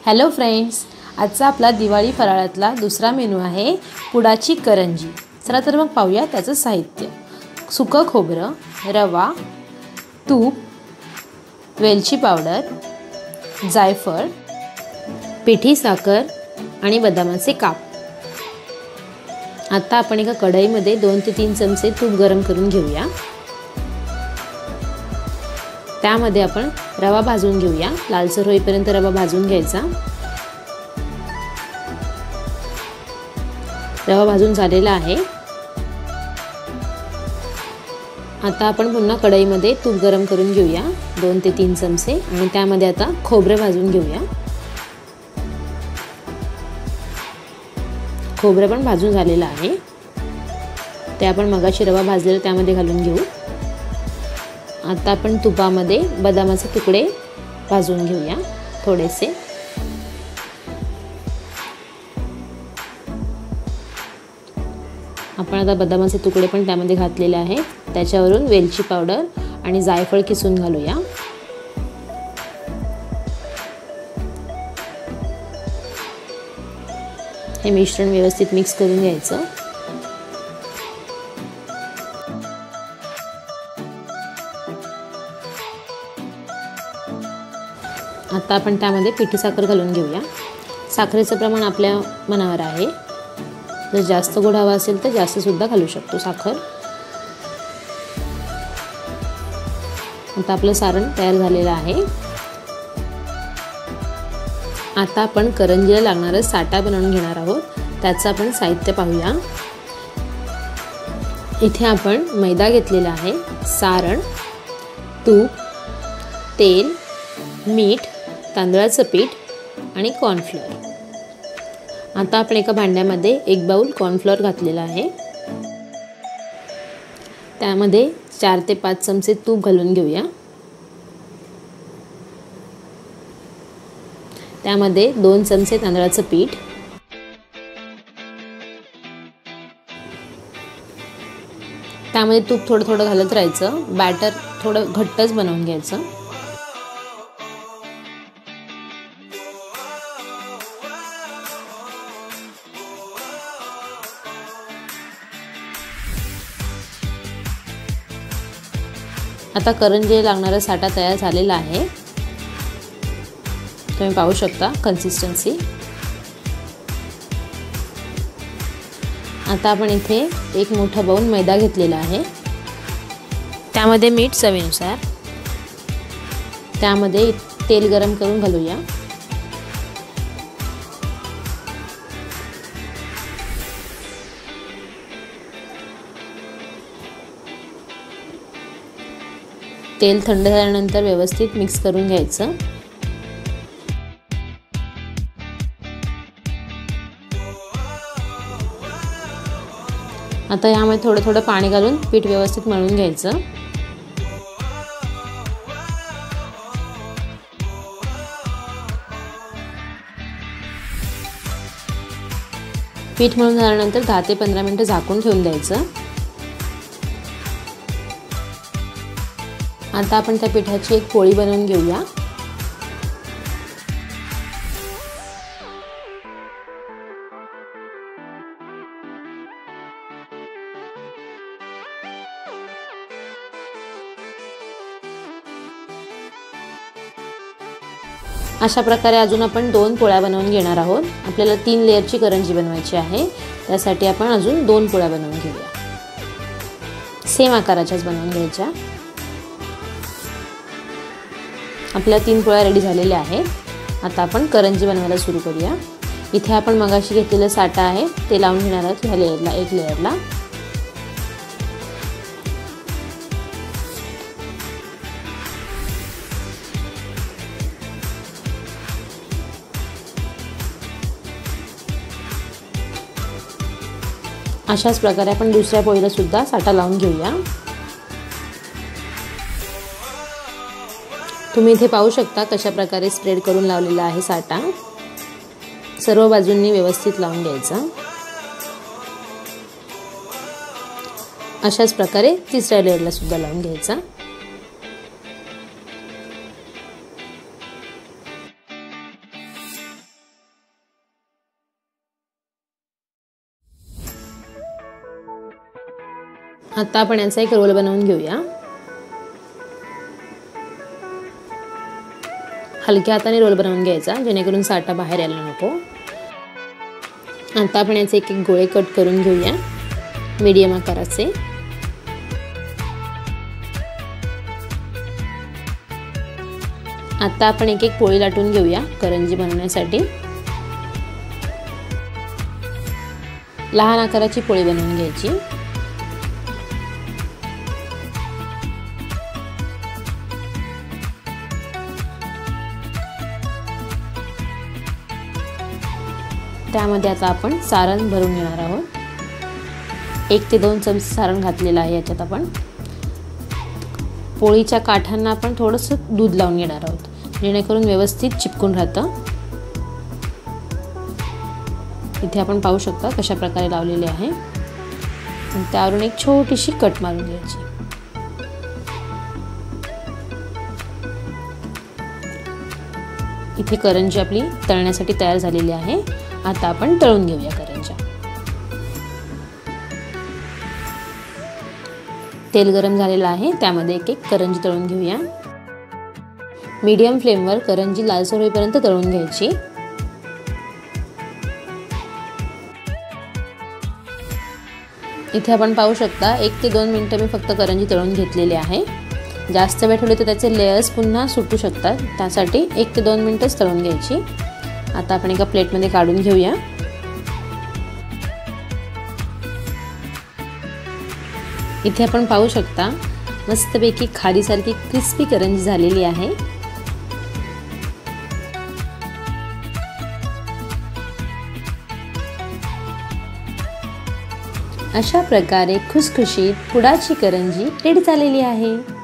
Hello friends, आजचा आपला दिवाळी फराळातला दुसरा मेनू आहे पुडाची करंजी। चला तर मग पाहूया त्याचं साहित्य। सुकं खोबरं, रवा, तूप, वेलची पावडर, जायफळ, पिठी साखर आणि बदामाचे काप। आता आपण एका कढईमध्ये 2 ते 3 चमचे तूप गरम करून घेऊया। त्यामध्ये आपण रवा भाजून घेऊया। लालसर होईपर्यंत रवा भाजून घ्यायचा। रवा भाजून झालेला आहे। आता आपण पुन्हा कढईमध्ये तूप गरम करून घेऊया 2 ते 3 चमचे आणि त्यामध्ये आता खोबरं भाजून घेऊया। खोबरं पण भाजून झालेलं आहे। ते आपण मगाशी रवा भाजलेला त्यामध्ये घालून घेऊ। आता आपण तुपामध्ये बदामाचे तुकडे भाजून घेऊया थोडेसे। आपण आता बदामाचे तुकडे पण त्यामध्ये घातलेले आहेत। त्याच्यावरून वेलची पावडर आणि जायफळ किसून घालूया। हे मिश्रण व्यवस्थित मिक्स करून घ्यायचं। आता आपण त्यामध्ये पिठी साखर घालून घेऊया। साखरेचं प्रमाण आपल्या मनावर आहे। जर जास्त गोड हवा असेल तर जास्त सुद्धा घालू शकतो साखर। आता आपलं सारण तयार झालेलं आहे। आता आपण करंजीला लागणारा साठा बनवून घेणार आहोत। त्याचं आपण साहित्य पाहूया। इथे आपण मैदा घेतलेला आहे, सारण, तूप, तेल, मीठ, तांदळाचं पीठ आणि कॉर्नफ्लोअर। आता आपण एका भांड्यामध्ये 1 बाउल कॉर्नफ्लोअर घातलेला आहे। त्यामध्ये 4 ते 5 चमचे तूप घालून घेऊया। त्यामध्ये 2 चमचे तांदळाचं पीठ, त्यामध्ये तूप थोडं थोडं घालत राहायचं। बॅटर थोडं घट्टच बनवून घ्यायचं। आता करंजीला लागणारा साठा तयार झालेला आहे। तुम्ही पाहू शकता कन्सिस्टन्सी। आता आपण इथे एक मोठा बाउल मैदा घेतलेला आहे। त्यामध्ये मीठ चवीनुसार, त्यामध्ये तेल गरम करून घालूया। तेल थंड झाल्यानंतर व्यवस्थित मिक्स करून घ्यायचं। आता यामध्ये थोडं थोडं पाणी घालून पीठ व्यवस्थित मळून घ्यायचं। पीठ मळून झाल्यानंतर 10 ते 15 मिनिटं झाकून ठेवून द्यायचं। आता आपण त्या पिठाची एक पोळी बनवून घेऊया। अशा प्रकारे अजून आपण 2 पोळ्या बनवून घेणार आहोत। आपल्याला 3 लेयरची करंजी बनवायची आहे। त्यासाठी आपण अजून 2 पोळ्या बनवून घेऊया। सेम आकाराच्याच बनवून घ्यायच्या। आपल्या 3 पोळ्या रेडी झालेल्या आहेत। आता आपण करंजी बनवायला सुरू करूया। इथे आपण मगाशी घेतलेलं साठा आहे ते लावून घेणार आहोत ह्या लेयरला, एक लेयरला। अशाच प्रकारे आपण दुसऱ्या पोळीला सुद्धा साठा लावून घेऊया। तुम्ही इथे पाहू शकता कशा प्रकारे स्प्रेड करून लावलेला आहे साठा। सर्व बाजूंनी व्यवस्थित लावून घ्यायचा। अशाच प्रकारे तिसऱ्या लेयरला सुद्धा लावून घ्यायचा। आता आपण याचा एक रोल बनवून घेऊया। हलक्या हाताने रोल बनवून घ्यायचा जेणेकरून साठा बाहेर यायला नको। आता आपण याचे एक एक गोळे कट करून घेऊया मीडियम आकाराचे। आता आपण एक एक पोळी लाटून घेऊया करंजी बनवण्यासाठी। लहान आकाराची पोळी बनवून घ्यायची। त्यामध्ये आता आपण सारण भरून घेणार आहोत। 1 ते 2 चमचे सारण घातलेलं आहे याच्यात आपण। पोळीच्या काठांना आपण थोडंसं दूध लावून घेणार आहोत जेणेकरून व्यवस्थित चिपकून राहतं। इथे आपण पाहू शकता कशा प्रकारे लावलेले आहे। त्यावरून एक छोटीशी कट मारून घ्यायची। इथे करंजी आपली तळण्यासाठी तयार झालेली आहे। आता आपण तळून घेऊया करंज्या। तेल गरम झालेलं आहे त्यामध्ये एक एक करंजी तळून घेऊया। मीडियम फ्लेमवर करंजी लालसर होईपर्यंत तळून घ्यायची। इथे आपण पाहू शकता 1 ते 2 मिनिटं मी फक्त करंजी तळून घेतलेली आहे। जास्त वेळ ठेवले तर त्याचे लेयर्स पुन्हा सुटू शकतात, त्यासाठी 1 ते 2 मिनिटच तळून घ्यायची। आता आपण एका प्लेटमध्ये काढून घेऊया। इथे आपण पाहू शकता मस्तपैकी खारीसारखी क्रिस्पी करंजी झालेली आहे। अशा प्रकारे खुसखुशीत पुडाची करंजी रेडी झालेली आहे।